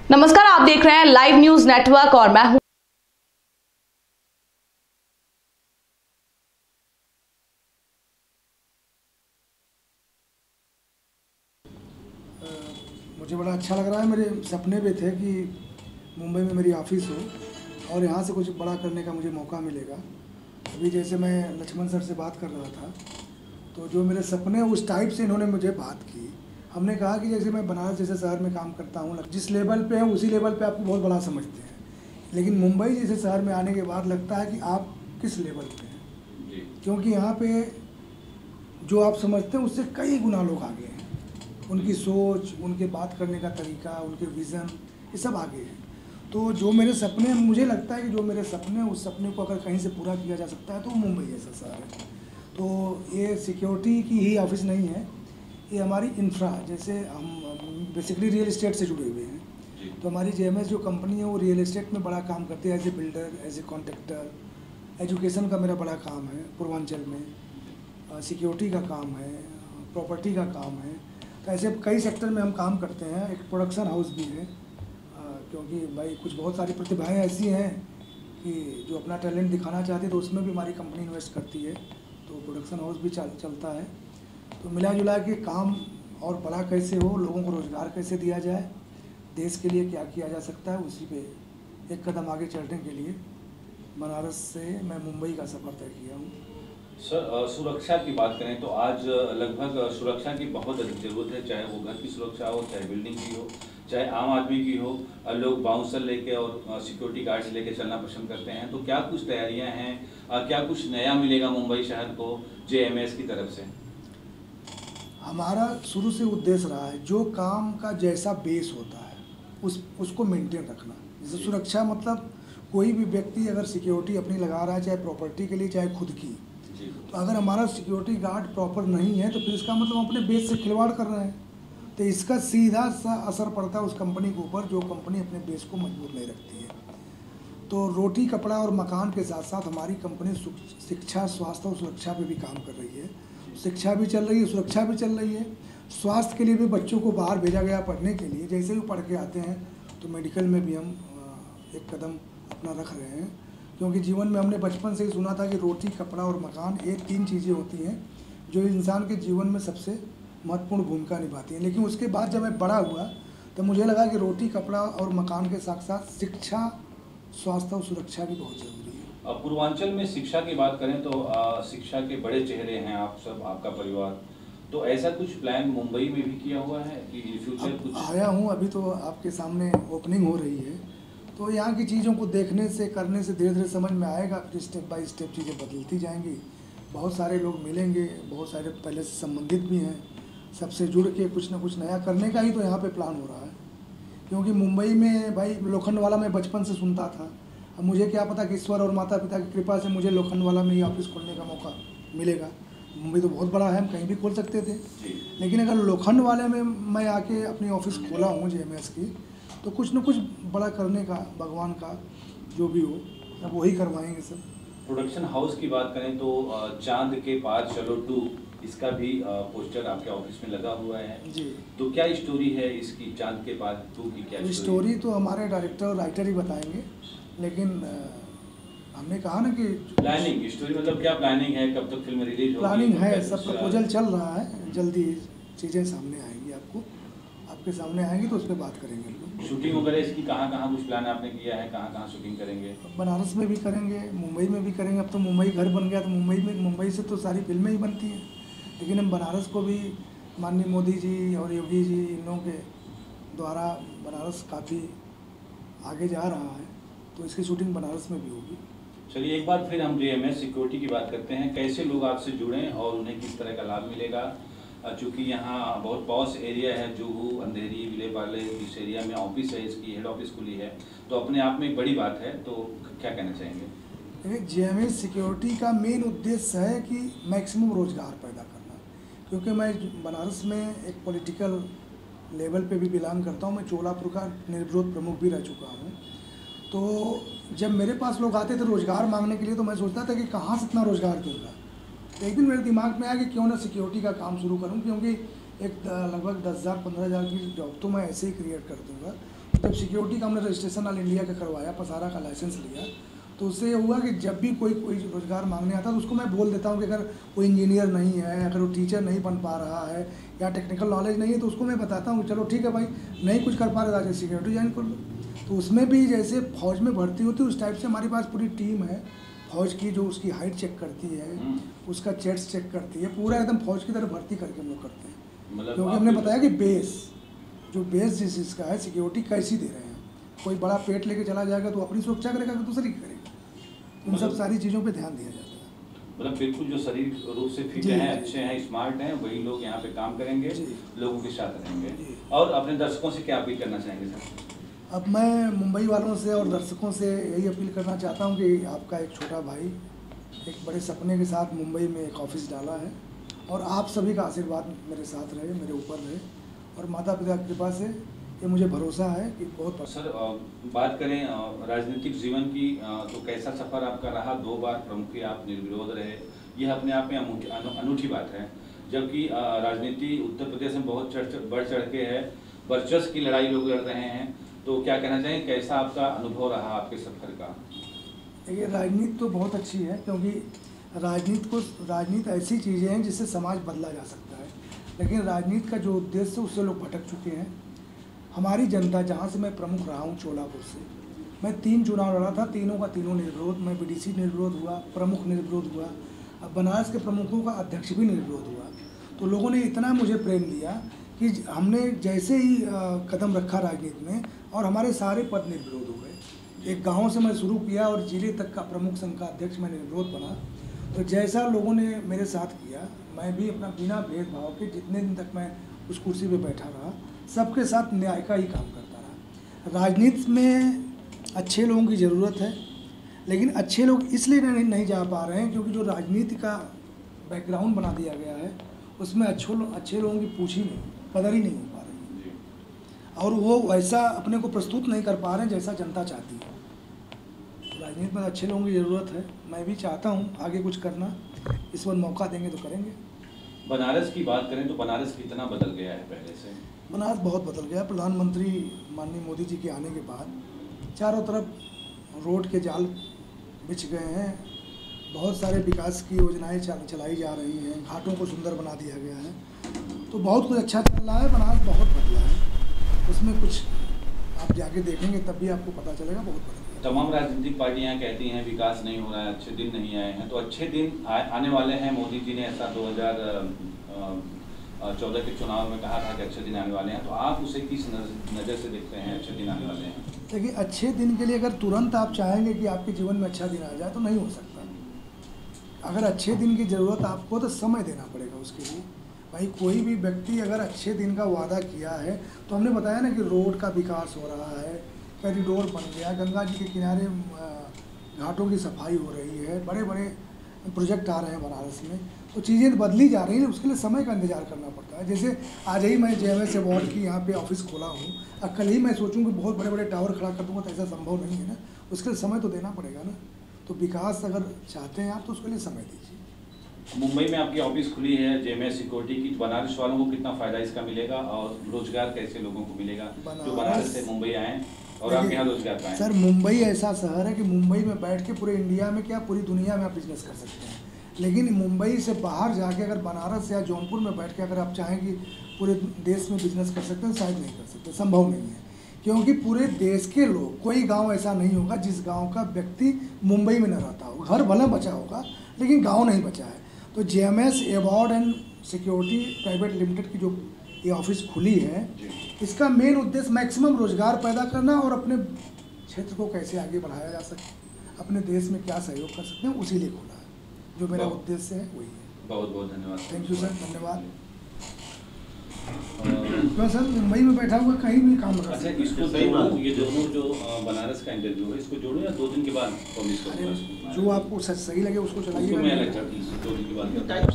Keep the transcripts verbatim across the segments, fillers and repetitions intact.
नमस्कार, आप देख रहे हैं लाइव न्यूज नेटवर्क और मैं हूं मुझे बड़ा अच्छा लग रहा है। मेरे सपने भी थे कि मुंबई में मेरी ऑफिस हो और यहाँ से कुछ बड़ा करने का मुझे मौका मिलेगा। अभी जैसे मैं लक्ष्मण सर से बात कर रहा था तो जो मेरे सपने उस टाइप से इन्होंने मुझे बात की। हमने कहा कि जैसे मैं बनारस जैसे शहर में काम करता हूँ, जिस लेवल पे है उसी लेवल पे आपको बहुत बड़ा समझते हैं, लेकिन मुंबई जैसे शहर में आने के बाद लगता है कि आप किस लेवल पे हैं, क्योंकि यहाँ पे जो आप समझते हैं उससे कई गुना लोग आगे हैं। उनकी सोच, उनके बात करने का तरीका, उनके विज़न, ये सब आगे है। तो जो मेरे सपने, मुझे लगता है कि जो मेरे सपने, उस सपने को अगर कहीं से पूरा किया जा सकता है तो मुंबई जैसा शहर है। तो ये सिक्योरिटी की ही ऑफिस नहीं है, ये हमारी इंफ्रा, जैसे हम बेसिकली रियल एस्टेट से जुड़े हुए हैं, तो हमारी जे एम एस जो कंपनी है वो रियल एस्टेट में बड़ा काम करती है, as a builder, as a contractor. Education का मेरा बड़ा काम है पूर्वांचल में, सिक्योरिटी का काम है, प्रॉपर्टी का काम है। तो ऐसे कई सेक्टर में हम काम करते हैं। एक प्रोडक्शन हाउस भी है, क्योंकि भाई कुछ बहुत सारी प्रतिभाएं ऐसी हैं कि जो अपना टैलेंट दिखाना चाहती है, तो उसमें भी हमारी कंपनी इन्वेस्ट करती है, तो प्रोडक्शन हाउस भी चल चलता है। तो मिला जुला के काम और बड़ा कैसे हो, लोगों को रोज़गार कैसे दिया जाए, देश के लिए क्या किया जा सकता है, उसी पे एक कदम आगे चलने के लिए बनारस से मैं मुंबई का सफ़र तय किया हूँ। सर, सुरक्षा की बात करें तो आज लगभग सुरक्षा की बहुत अधिक ज़रूरत है, चाहे वो घर की सुरक्षा हो, चाहे बिल्डिंग की हो, चाहे आम आदमी की हो। लोग बाउंसर लेके और सिक्योरिटी गार्ड्स लेके चलना पसंद करते हैं। तो क्या कुछ तैयारियां हैं, क्या कुछ नया मिलेगा मुंबई शहर को जे एम एस की तरफ से? हमारा शुरू से उद्देश्य रहा है, जो काम का जैसा बेस होता है उस उसको मेंटेन रखना। जैसे सुरक्षा मतलब कोई भी व्यक्ति अगर सिक्योरिटी अपनी लगा रहा है, चाहे प्रॉपर्टी के लिए चाहे खुद की, तो अगर हमारा सिक्योरिटी गार्ड प्रॉपर नहीं है तो फिर इसका मतलब हम अपने बेस से खिलवाड़ कर रहे हैं। तो इसका सीधा सा असर पड़ता है उस कंपनी के ऊपर जो कंपनी अपने बेस को मजबूत नहीं रखती है। तो रोटी, कपड़ा और मकान के साथ साथ हमारी कंपनी शिक्षा, स्वास्थ्य और सुरक्षा पे भी काम कर रही है। शिक्षा भी चल रही है, सुरक्षा भी चल रही है। स्वास्थ्य के लिए भी बच्चों को बाहर भेजा गया पढ़ने के लिए, जैसे ही पढ़ के आते हैं तो मेडिकल में भी हम एक कदम अपना रख रहे हैं, क्योंकि जीवन में हमने बचपन से ही सुना था कि रोटी, कपड़ा और मकान, ये तीन चीज़ें होती हैं जो इंसान के जीवन में सबसे महत्वपूर्ण भूमिका निभाती हैं। लेकिन उसके बाद जब मैं बड़ा हुआ तो मुझे लगा कि रोटी, कपड़ा और मकान के साथ साथ शिक्षा, स्वास्थ्य और सुरक्षा भी बहुत ज़रूरी है। पूर्वांचल में शिक्षा की बात करें तो आ, शिक्षा के बड़े चेहरे हैं आप सब, आपका परिवार। तो ऐसा कुछ प्लान मुंबई में भी किया हुआ है कि इन फ्यूचर कुछ? आया हूँ, अभी तो आपके सामने ओपनिंग हो रही है, तो यहाँ की चीज़ों को देखने से, करने से धीरे धीरे समझ में आएगा, फिर स्टेप बाय स्टेप चीज़ें बदलती जाएंगी। बहुत सारे लोग मिलेंगे, बहुत सारे पहले से संबंधित भी हैं, सबसे जुड़ के कुछ ना कुछ नया करने का ही तो यहाँ पे प्लान हो रहा है। क्योंकि मुंबई में भाई लोखंडवाला मैं बचपन से सुनता था, अब मुझे क्या पता कि ईश्वर और माता पिता की कृपा से मुझे लोखंडवाला में ही ऑफिस खोलने का मौका मिलेगा। मुंबई तो बहुत बड़ा है, हम कहीं भी खोल सकते थे, लेकिन अगर लोखंडवाले में मैं आके अपनी ऑफिस खोला हूँ जे एम एस की, तो कुछ न कुछ बड़ा करने का, भगवान का जो भी हो, अब वही करवाएंगे सब। प्रोडक्शन हाउस की बात करें तो चांद के पार चलो टू, इसका भी पोस्टर आपके ऑफिस में लगा हुआ है जी। तो क्या स्टोरी है इसकी, चांद के पार टू की क्या स्टोरी? स्टोरी तो हमारे डायरेक्टर और राइटर ही बताएंगे, लेकिन हमने कहा ना कि प्लानिंग, स्टोरी मतलब क्या प्लानिंग है, कब तक फिल्म रिलीज होगी? प्लानिंग है, सब प्रपोजल चल रहा है, जल्दी चीज़ें सामने आएंगी, आपको आपके सामने आएंगी तो उस पर बात करेंगे। शूटिंग वगैरह इसकी कहाँ कहाँ कुछ प्लान आपने किया है, कहाँ कहाँ शूटिंग करेंगे? बनारस में भी करेंगे, मुंबई में भी करेंगे। अब तो मुंबई घर बन गया, तो मुंबई में, मुंबई से तो सारी फिल्में ही बनती हैं, लेकिन हम बनारस को भी, माननीय मोदी जी और योगी जी, इन लोगों के द्वारा बनारस काफ़ी आगे जा रहा है, तो इसकी शूटिंग बनारस में भी होगी। चलिए, एक बार फिर हम जे एम एस सिक्योरिटी की बात करते हैं। कैसे लोग आपसे जुड़ें और उन्हें किस तरह का लाभ मिलेगा? चूँकि यहाँ बहुत पॉश एरिया है, जुहू, अंधेरी, विलेपार्ले, इस एरिया में ऑफिस है, इसकी हेड ऑफिस खुली है, तो अपने आप में एक बड़ी बात है। तो क्या कहना चाहेंगे? देखिए, जे एम एस सिक्योरिटी का मेन उद्देश्य है कि मैक्सिमम रोज़गार पैदा करना, क्योंकि मैं बनारस में एक पॉलिटिकल लेवल पे भी बिलोंग करता हूँ। मैं चोलापुर का निर्विरोध प्रमुख भी रह चुका हूँ। तो जब मेरे पास लोग आते थे रोज़गार मांगने के लिए, तो मैं सोचता था कि कहाँ से इतना रोज़गार दूँगा। तो एक दिन मेरे दिमाग में आया कि क्यों ना सिक्योरिटी का काम शुरू करूं, क्योंकि एक लगभग दस हज़ार पंद्रह हज़ार की जॉब तो मैं ऐसे ही क्रिएट कर दूंगा। जब सिक्योरिटी का हमने रजिस्ट्रेशन ऑल इंडिया का करवाया, पसारा का लाइसेंस लिया, तो उससे ये हुआ कि जब भी कोई कोई रोज़गार मांगने आता है तो उसको मैं बोल देता हूँ कि अगर कोई इंजीनियर नहीं है, अगर वो टीचर नहीं बन पा रहा है या टेक्निकल नॉलेज नहीं है, तो उसको मैं बताता हूँ चलो ठीक है भाई, नहीं कुछ कर पा रहे जाके सिक्योरिटी ज्वाइन कर लो। तो उसमें भी जैसे फौज में भर्ती होती है उस टाइप से हमारे पास पूरी टीम है फौज की, जो उसकी हाइट चेक करती है, उसका चेस्ट चेक करती है, पूरा एकदम फौज की तरह भर्ती करके हम लोग करते हैं। क्योंकि हमने बताया कि बेस जो बेस जिस चीज़ का है, सिक्योरिटी कैसी दे रहे हैं। कोई बड़ा पेट लेके चला जाएगा तो अपनी सुरक्षा करेगा कि दूसरी की करेगा, उन सब सारी चीज़ों पे ध्यान दिया जाता है। मतलब बिल्कुल जो शरीर रूप से फिट हैं, अच्छे हैं, स्मार्ट हैं, वही लोग यहाँ पे काम करेंगे, लोगों के साथ रहेंगे। और अपने दर्शकों से क्या अपील करना चाहेंगे सर? अब मैं मुंबई वालों से और दर्शकों से यही अपील करना चाहता हूँ कि आपका एक छोटा भाई एक बड़े सपने के साथ मुंबई में एक ऑफिस डाला है, और आप सभी का आशीर्वाद मेरे साथ रहे, मेरे ऊपर रहे, और माता पिता की कृपा से ये मुझे भरोसा है कि बहुत। सर बात करें राजनीतिक जीवन की, तो कैसा सफर आपका रहा? दो बार प्रमुख आप निर्विरोध रहे, यह अपने आप में अनूठी बात है। जबकि राजनीति उत्तर प्रदेश में बहुत चढ़ बढ़ चढ़ के है, वर्चस्व की लड़ाई लोग लड़ रहे हैं, तो क्या कहना चाहिए, कैसा आपका अनुभव रहा आपके सफर का? देखिए, राजनीति तो बहुत अच्छी है, क्योंकि राजनीति को राजनीति ऐसी चीज़ें हैं जिससे समाज बदला जा सकता है, लेकिन राजनीति का जो उद्देश्य उससे लोग भटक चुके हैं। हमारी जनता, जहाँ से मैं प्रमुख रहा हूँ चोलापुर से, मैं तीन चुनाव लड़ा था, तीनों का तीनों निर्विरोध। मैं बीडीसी निर्विरोध हुआ, प्रमुख निर्विरोध हुआ, अब बनारस के प्रमुखों का अध्यक्ष भी निर्विरोध हुआ। तो लोगों ने इतना मुझे प्रेम दिया कि हमने जैसे ही कदम रखा राजनीति में, और हमारे सारे पद निर्विरोध हो गए। एक गाँव से मैं शुरू किया और जिले तक का प्रमुख संघ का अध्यक्ष मैं निर्विरोध बना। तो जैसा लोगों ने मेरे साथ किया, मैं भी अपना बिना भेदभाव के जितने दिन तक मैं उस कुर्सी पे बैठा रहा, सबके साथ न्याय का ही काम करता रहा। राजनीति में अच्छे लोगों की ज़रूरत है, लेकिन अच्छे लोग इसलिए नहीं नहीं जा पा रहे हैं क्योंकि जो राजनीति का बैकग्राउंड बना दिया गया है उसमें अच्छे लोग अच्छे लोगों की पूछ ही नहीं, कदर ही नहीं हो पा रही है, और वो वैसा अपने को प्रस्तुत नहीं कर पा रहे हैं जैसा जनता चाहती है। राजनीति में अच्छे लोगों की ज़रूरत है, मैं भी चाहता हूँ आगे कुछ करना, इस बार मौका देंगे तो करेंगे। बनारस की बात करें तो बनारस कितना बदल गया है पहले से? बनारस बहुत बदल गया। प्रधानमंत्री माननीय मोदी जी के आने के बाद चारों तरफ रोड के जाल बिछ गए हैं, बहुत सारे विकास की योजनाएं चलाई जा रही हैं, घाटों को सुंदर बना दिया गया है, तो बहुत कुछ अच्छा चल रहा है। बनारस बहुत बदला है, उसमें कुछ आप जाके देखेंगे तब भी आपको पता चलेगा, बहुत बदल गया। तमाम राजनीतिक पार्टियां कहती हैं विकास नहीं हो रहा है, अच्छे दिन नहीं आए हैं, तो अच्छे दिन आ, आने वाले हैं। मोदी जी ने ऐसा दो हज़ार चौदह के चुनाव में कहा था कि अच्छे दिन आने वाले हैं, तो आप उसे किस नज़र से देखते हैं अच्छे दिन आने वाले हैं? देखिए, अच्छे दिन के लिए अगर तुरंत आप चाहेंगे कि आपके जीवन में अच्छा दिन आ जाए तो नहीं हो सकता। अगर अच्छे दिन की ज़रूरत आपको तो समय देना पड़ेगा उसके लिए। भाई कोई भी व्यक्ति अगर अच्छे दिन का वादा किया है, तो हमने बताया ना कि रोड का विकास हो रहा है, कॉरिडोर बन गया, गंगा जी के किनारे घाटों की सफाई हो रही है, बड़े बड़े प्रोजेक्ट आ रहे हैं बनारस में, तो चीज़ें बदली जा रही हैं, उसके लिए समय का इंतजार करना पड़ता है। जैसे आज ही मैं जे एम एस अवार्ड की यहाँ पे ऑफिस खोला हूँ, अब कल ही मैं सोचूँ कि बहुत बड़े बड़े टावर खड़ा कर दूँगा, तो ऐसा संभव नहीं है ना, उसके लिए समय तो देना पड़ेगा ना। तो विकास अगर चाहते हैं आप तो उसके लिए समय दीजिए। मुंबई में आपकी ऑफिस खुली है जे एम एस सिक्योरिटी की, बनारस वालों को कितना फ़ायदा इसका मिलेगा और रोजगार कैसे लोगों को मिलेगा जो बनारस से मुंबई आए और आप यहाँ रोजगार पाएं? सर, मुंबई ऐसा शहर है कि मुंबई में बैठ के पूरे इंडिया में क्या पूरी दुनिया में आप बिजनेस कर सकते हैं, लेकिन मुंबई से बाहर जाके अगर बनारस या जौनपुर में बैठ के अगर आप चाहें कि पूरे देश में बिजनेस कर सकते हैं, शायद नहीं कर सकते, संभव नहीं है। क्योंकि पूरे देश के लोग, कोई गांव ऐसा नहीं होगा जिस गांव का व्यक्ति मुंबई में न रहता हो। घर भले बचा होगा लेकिन गांव नहीं बचा है। तो J M S award and security private limited की जो ये ऑफिस खुली है, इसका मेन उद्देश्य मैक्सिमम रोजगार पैदा करना और अपने क्षेत्र को कैसे आगे बढ़ाया जा सके, अपने देश में क्या सहयोग कर सकते हैं, उसी लिए खोला है। जो मेरा उद्देश्य है वही है। बहुत बहुत धन्यवाद। थैंक यू सर, धन्यवाद। तो सर, मुंबई में बैठा हुआ कहीं भी काम कर अच्छा, इसको जोड़ो, ये दोनों जो बनारस का इंटरव्यू है इसको जोड़ो या दो दिन के बाद पब्लिश करूँगा? जो आपको सही लगे उसको चलाइए। मैं अलग करती हूँ, दो दिन के बाद।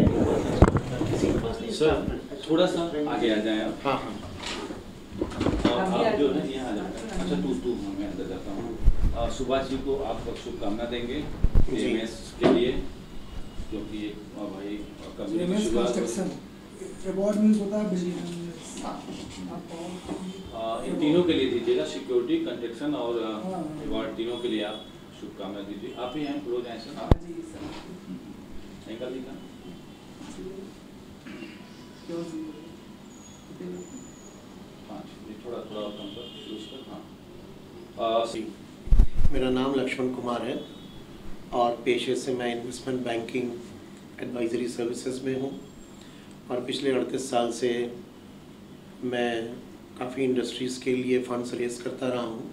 सर थोड़ा सा आगे आ जाए आप। हाँ हाँ, आप जो है यहाँ आ जाए। अच्छा तू तू मैं अंदर जाता हूँ। सुभाष जी को आप शुभकामना देंगे जे एम एस के लिए, जो कि भाई कभी अवार्ड मीन्स होता है बिजली। तीनों के लिए दीजिएगा, सिक्योरिटी, कंस्ट्रक्शन और हाँ। अवार्ड, तीनों के लिए आप शुभकामनाएं दीजिए। आप ही हैं, क्लोज हैं सर, जी सर। एंकर दिखा। पाँच, ये थोड़ा थोड़ा कम कर, यूज कर, हाँ। सी मेरा नाम लक्ष्मण कुमार है और पेशे से मैं इन्वेस्टमेंट बैंकिंग एडवाइजरी सर्विसेज में हूँ और पिछले अड़तीस साल से मैं काफ़ी इंडस्ट्रीज़ के लिए फंड्स रेज करता रहा हूँ।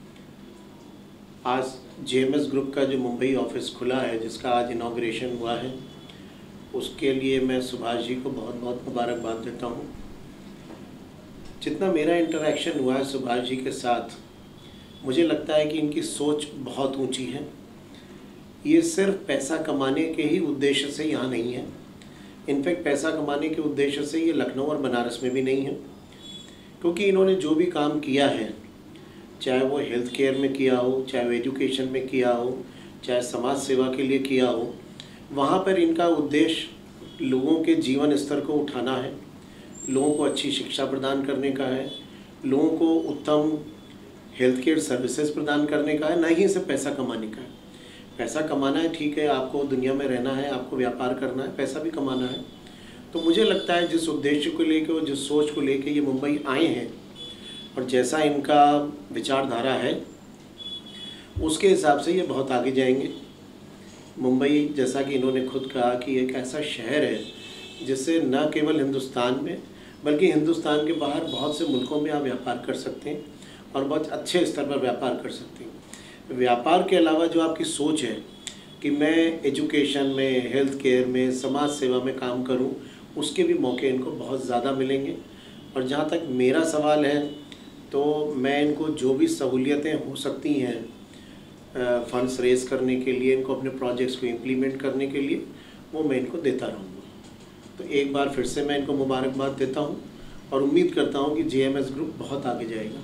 आज जेएमएस ग्रुप का जो मुंबई ऑफिस खुला है, जिसका आज इनॉग्रेशन हुआ है, उसके लिए मैं सुभाष जी को बहुत बहुत मुबारकबाद देता हूँ। जितना मेरा इंटरेक्शन हुआ है सुभाष जी के साथ, मुझे लगता है कि इनकी सोच बहुत ऊंची है। ये सिर्फ पैसा कमाने के ही उद्देश्य से यहाँ नहीं है, इनफैक्ट पैसा कमाने के उद्देश्य से ये लखनऊ और बनारस में भी नहीं है, क्योंकि इन्होंने जो भी काम किया है, चाहे वो हेल्थ केयर में किया हो, चाहे वो एजुकेशन में किया हो, चाहे समाज सेवा के लिए किया हो, वहाँ पर इनका उद्देश्य लोगों के जीवन स्तर को उठाना है, लोगों को अच्छी शिक्षा प्रदान करने का है, लोगों को उत्तम हेल्थ केयर सर्विसेज प्रदान करने का है, ना ही सिर्फ पैसा कमाने का है। पैसा कमाना है, ठीक है, आपको दुनिया में रहना है, आपको व्यापार करना है, पैसा भी कमाना है। तो मुझे लगता है जिस उद्देश्य को लेके और जिस सोच को लेके ये मुंबई आए हैं और जैसा इनका विचारधारा है, उसके हिसाब से ये बहुत आगे जाएंगे। मुंबई, जैसा कि इन्होंने खुद कहा, कि एक ऐसा शहर है जिससे न केवल हिंदुस्तान में बल्कि हिंदुस्तान के बाहर बहुत से मुल्कों में आप व्यापार कर सकते हैं और बहुत अच्छे स्तर पर व्यापार कर सकते हैं। व्यापार के अलावा जो आपकी सोच है कि मैं एजुकेशन में, हेल्थ केयर में, समाज सेवा में काम करूं, उसके भी मौके इनको बहुत ज़्यादा मिलेंगे। और जहां तक मेरा सवाल है, तो मैं इनको जो भी सहूलियतें हो सकती हैं फंड्स रेज करने के लिए, इनको अपने प्रोजेक्ट्स को इम्प्लीमेंट करने के लिए, वो मैं इनको देता रहूँगा। तो एक बार फिर से मैं इनको मुबारकबाद देता हूँ और उम्मीद करता हूँ कि जेएमएस ग्रुप बहुत आगे जाएगा।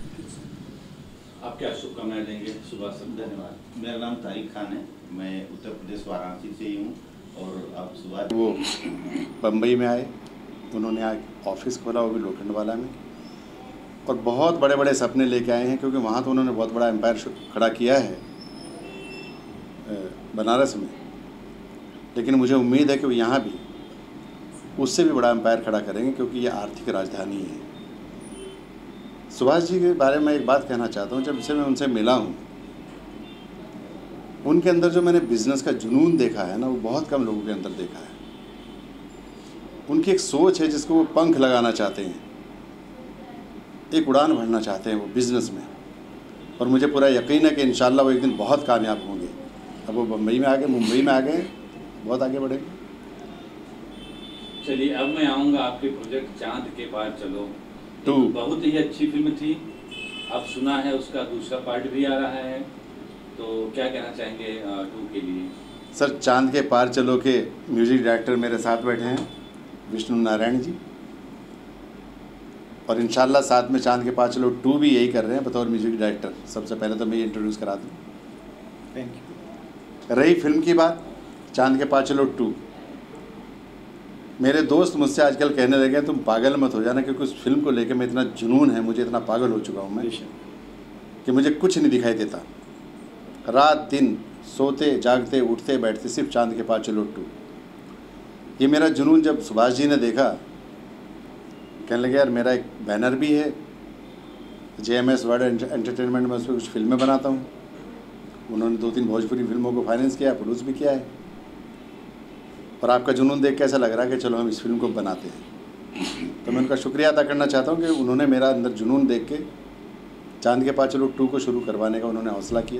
आप क्या शुभकामनाएं देंगे? सुभाष सर, धन्यवाद। मेरा नाम तारिक खान है, मैं उत्तर प्रदेश वाराणसी से ही हूँ। और आप सुभाष वो बम्बई में आए, उन्होंने आज ऑफिस खोला, वो भी लोखंडवाला में, और बहुत बड़े बड़े सपने लेके आए हैं, क्योंकि वहाँ तो उन्होंने बहुत बड़ा एम्पायर खड़ा किया है बनारस में, लेकिन मुझे उम्मीद है कि वो यहाँ भी उससे भी बड़ा एम्पायर खड़ा करेंगे, क्योंकि ये आर्थिक राजधानी है। सुभाष जी के बारे में एक बात कहना चाहता हूँ, जब से मैं उनसे मिला हूँ, उनके अंदर जो मैंने बिजनेस का जुनून देखा है ना, वो बहुत कम लोगों के अंदर देखा है। उनकी एक सोच है जिसको वो पंख लगाना चाहते हैं, एक उड़ान भरना चाहते हैं वो बिज़नेस में, और मुझे पूरा यकीन है कि इंशाल्लाह वो एक दिन बहुत कामयाब होंगे। अब वो बम्बई में आ गए, मुंबई में आ गए, बहुत आगे बढ़ेंगे। चलिए, अब मैं आऊँगा आपके प्रोजेक्ट चांद के पार चलो। टू बहुत ही अच्छी फिल्म थी, अब सुना है उसका दूसरा पार्ट भी आ रहा है, तो क्या कहना चाहेंगे टू के लिए? सर, चांद के पार चलो के म्यूजिक डायरेक्टर मेरे साथ बैठे हैं विष्णु नारायण जी, और इंशाल्लाह साथ में चांद के पार चलो टू भी यही कर रहे हैं बतौर म्यूजिक डायरेक्टर। सबसे पहले तो मैं ये इंट्रोड्यूस करा दूँ। Thank you. रही फिल्म की बात, चांद के पार चलो टू, मेरे दोस्त मुझसे आजकल कहने लगे तुम पागल मत हो जाना, क्योंकि उस फिल्म को लेकर मैं इतना जुनून है, मुझे इतना पागल हो चुका हूँ मैं कि मुझे कुछ नहीं दिखाई देता। रात दिन सोते जागते उठते बैठते सिर्फ चांद के पार चलो टू। ये मेरा जुनून जब सुभाष जी ने देखा, कहने लगे यार मेरा एक बैनर भी है जेएमएस वर्ल्ड एंटरटेनमेंट में, उस पर कुछ फिल्में बनाता हूँ। उन्होंने दो तीन भोजपुरी फिल्मों को फाइनेंस किया, प्रोड्यूस भी किया है, और आपका जुनून देख के ऐसा लग रहा है कि चलो हम इस फिल्म को बनाते हैं। तो मैं उनका शुक्रिया अदा करना चाहता हूँ कि उन्होंने मेरा अंदर जुनून देख के चांद के पार चलो टू को शुरू करवाने का उन्होंने हौसला किया,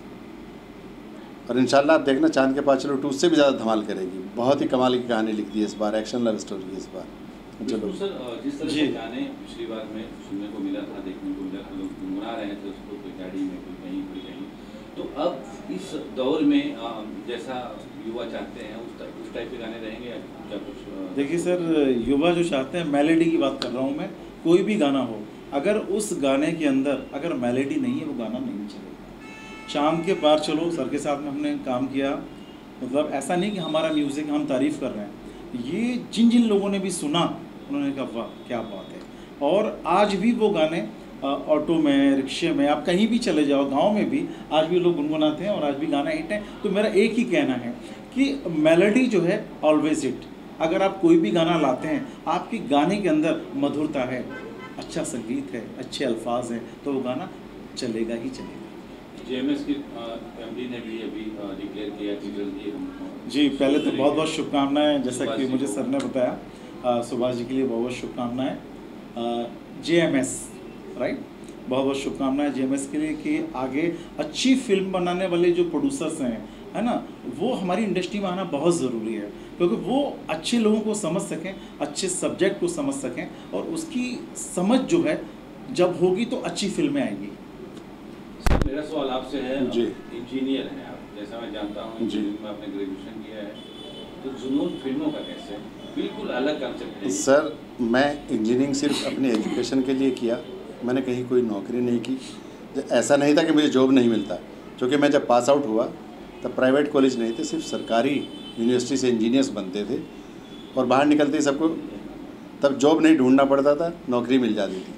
और इंशाल्लाह आप देखना चांद के पार चलो टू उससे भी ज़्यादा धमाल करेगी। बहुत ही कमाल की कहानी लिख दी है इस बार, एक्शन लव स्टोरी है इस बार। चलो सर, जिस तरह से गाने पिछली बार में सुनने को मिला था, देखने को मिला था, लोग गुनगुना रहे थे उसको, कोई गाड़ी में, कोई कहीं कोई कहीं, तो अब इस दौर में जैसा युवा चाहते हैं उस टाइप उस टाइप के गाने रहेंगे या क्या कुछ? देखिए सर, युवा जो चाहते हैं, मेलेडी की बात कर रहा हूँ मैं, कोई भी गाना हो, अगर उस गाने के अंदर अगर मेलेडी नहीं है, वो गाना नहीं चलेगा। चांद के पार चलो सर के साथ में हमने काम किया, मतलब ऐसा नहीं कि हमारा म्यूज़िक हम तारीफ़ कर रहे हैं, ये जिन जिन लोगों ने भी सुना उन्होंने कहा वाह क्या बात है। और आज भी वो गाने ऑटो में, रिक्शे में, आप कहीं भी चले जाओ, गांव में भी आज भी लोग गुनगुनाते हैं और आज भी गाना हिट है। तो मेरा एक ही कहना है कि मेलोडी जो है ऑलवेज हिट। अगर आप कोई भी गाना लाते हैं, आपके गाने के अंदर मधुरता है, अच्छा संगीत है, अच्छे अल्फाज हैं, तो वो गाना चलेगा ही चलेगा। जेएमएस की एमडी ने भी अभी डिक्लेयर किया कि जल्दी हम जी, पहले तो बहुत बहुत शुभकामनाएं, जैसा कि मुझे सर ने बताया, सुभाष जी के लिए बहुत बहुत शुभकामनाएं। जेएमएस राइट, बहुत बहुत शुभकामनाएं जेएमएस के लिए कि आगे अच्छी फिल्म बनाने वाले जो प्रोड्यूसर्स हैं, है ना, वो हमारी इंडस्ट्री में आना बहुत ज़रूरी है, क्योंकि वो अच्छे लोगों को समझ सकें, अच्छे सब्जेक्ट को समझ सकें, और उसकी समझ जो है जब होगी तो अच्छी फिल्में आएंगी। सर, मेरा सवाल आपसे है, जी, इंजीनियर हैं आप, जैसा मैं जानता हूँ इंजीनियरिंग में आपने ग्रेजुएशन किया है, तो जुनून फिल्मों का कैसे? बिल्कुल अलग कंसेप्ट है सर। मैं इंजीनियरिंग सिर्फ अपनी एजुकेशन के लिए किया, मैंने कहीं कोई नौकरी नहीं की। ऐसा नहीं था कि मुझे जॉब नहीं मिलता, क्योंकि मैं जब पास आउट हुआ तब प्राइवेट कॉलेज नहीं थे, सिर्फ सरकारी यूनिवर्सिटी से इंजीनियर्स बनते थे, और बाहर निकलते ही सबको तब जॉब नहीं ढूंढना पड़ता था, नौकरी मिल जाती थी।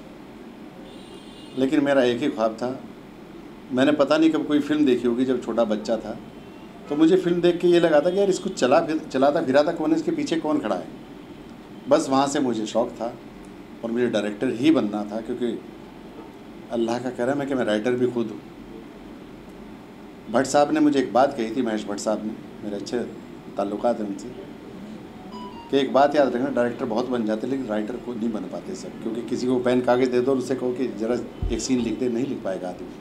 लेकिन मेरा एक ही ख्वाब था, मैंने पता नहीं कब कोई फिल्म देखी होगी जब छोटा बच्चा था, तो मुझे फिल्म देख के ये लगा था कि यार इसको चला फिर चलाता फिराता कौन है, इसके पीछे कौन खड़ा है। बस वहाँ से मुझे शौक़ था और मुझे डायरेक्टर ही बनना था, क्योंकि अल्लाह का करम है कि मैं राइटर भी खुद हूँ। भट्ट साहब ने मुझे एक बात कही थी, महेश भट्ट साहब ने, मेरे अच्छे ताल्लुकात हैं उनसे, कि एक बात याद रखना, डायरेक्टर बहुत बन जाते लेकिन राइटर को नहीं बन पाते सब, क्योंकि किसी को पेन कागज़ दे दो और उससे कहो कि ज़रा एक सीन लिख दे, नहीं लिख पाएगा आदमी।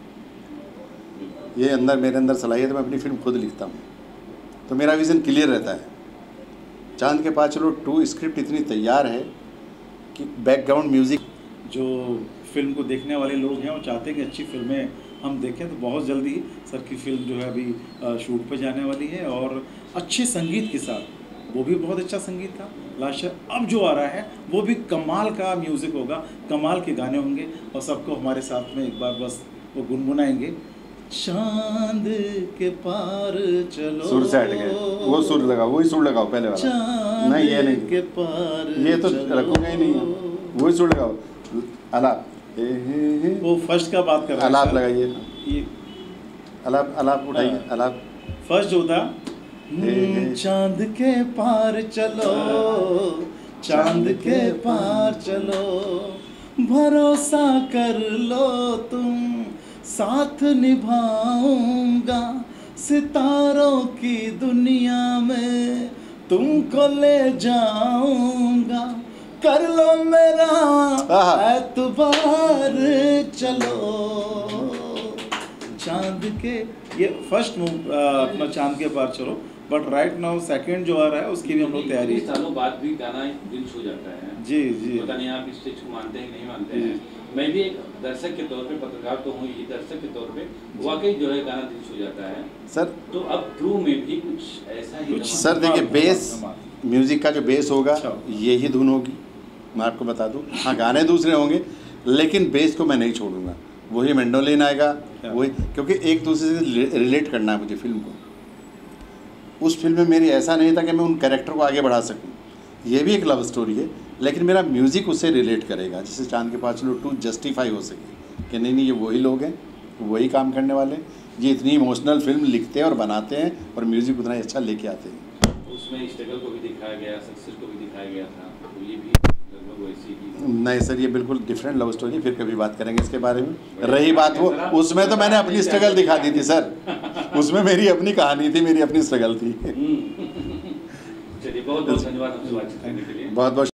ये अंदर मेरे अंदर सलाहियत, मैं अपनी फिल्म खुद लिखता हूँ, तो मेरा विज़न क्लियर रहता है। चांद के पाँच चलो टू स्क्रिप्ट इतनी तैयार है कि बैकग्राउंड म्यूज़िक, जो फिल्म को देखने वाले लोग हैं वो चाहते हैं कि अच्छी फिल्में हम देखें, तो बहुत जल्दी सर की फिल्म जो है अभी शूट पे जाने वाली है, और अच्छे संगीत के साथ, वो भी बहुत अच्छा संगीत था लास्ट ईयर, अब जो आ रहा है वो भी कमाल का म्यूज़िक होगा, कमाल के गाने होंगे, और सबको हमारे साथ में एक बार बस वो गुनगुनाएंगे, चांद के पार चलो। सुर से हट गए, वो सुर लगाओ, वही सुर लगाओ पहले वाला, नहीं ये नहीं के पार, ये तो रखोगे ही नहीं, वही सुर लगाओ। अलाप, हे हे हे, वो फर्स्ट का बात कर रहे हैं, अलाप लगाइए, ये अलाप अलाप उठाइए, अलाप फर्स्ट जो था, चांद के पार चलो, चांद के पार चलो, भरोसा कर लो तुम, साथ निभाऊंगा, सितारों की दुनिया में तुमको ले जाऊंगा, कर लो मेरा एतबार, चलो चांद के, ये फर्स्ट मूव अपना चांद के पार चलो, बट राइट नाउ सेकंड जो आ रहा है उसकी भी हम लोग तैयारी, सालों बाद भी गाना दिल छू जाता है। जी जी, पता नहीं आप इस चीज को मानते हैं नहीं मानते हैं। मैं भी एक दर्शक के तौर पे, पत्रकार तो हूँ, ये दर्शक के तौर पे वाकई जो है गाना दिल छू जाता है सर। तो अब क्रू में भी कुछ ऐसा ही कुछ सर देखिए, बेस म्यूजिक का जो बेस होगा यही धुन होगी, मैं आपको बता दूं। हाँ, गाने दूसरे होंगे लेकिन बेस को मैं नहीं छोड़ूंगा, वही मेंडोलिन आएगा, वही, क्योंकि एक दूसरे से रिलेट करना है मुझे फिल्म को। उस फिल्म में मेरी ऐसा नहीं था कि मैं उन कैरेक्टर को आगे बढ़ा सकूं, ये भी एक लव स्टोरी है, लेकिन मेरा म्यूज़िक उससे रिलेट करेगा, जिससे चांद के पाँच लोग टू जस्टिफाई हो सके कि नहीं नहीं ये वही लोग हैं, वही काम करने वाले, ये इतनी इमोशनल फिल्म लिखते हैं और बनाते हैं और म्यूज़िक उतना ही अच्छा लेके आते हैं। उसमें स्ट्रगल को भी दिखाया गया, सक्सेस को भी दिखाया गया था, तो ये भी लगभग वैसी ही। नहीं सर, ये बिल्कुल डिफरेंट लव स्टोरी, फिर कभी बात करेंगे इसके बारे में। रही बात वो, उसमें तो मैंने अपनी स्ट्रगल दिखा दी थी सर, उसमें मेरी अपनी कहानी थी, मेरी अपनी स्ट्रगल थी। चलिए, बहुत बहुत धन्यवाद हमसे बातचीत करने के लिए। बहुत बहुत